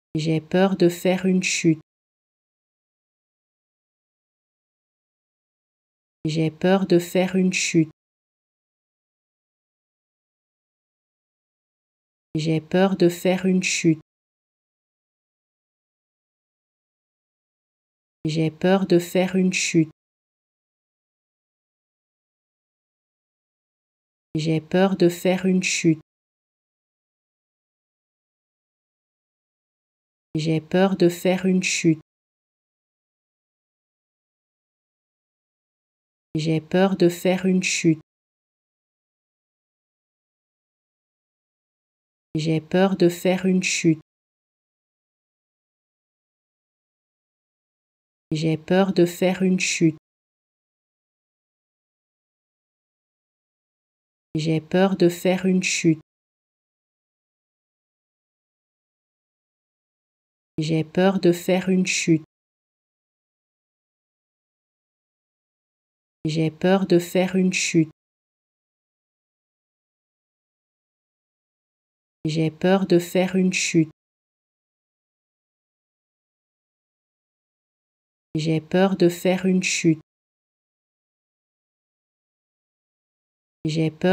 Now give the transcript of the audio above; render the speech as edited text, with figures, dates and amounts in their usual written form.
J'ai peur de faire une chute. J'ai peur de faire une chute. J'ai peur de faire une chute. J'ai peur de faire une chute. J'ai peur de faire une chute. J'ai peur de faire une chute. J'ai peur de faire une chute. J'ai peur de faire une chute. J'ai peur de faire une chute. J'ai peur de faire une chute. J'ai peur de faire une chute. J'ai peur de faire une chute. J'ai peur de faire une chute. J'ai peur de faire une chute. J'ai peur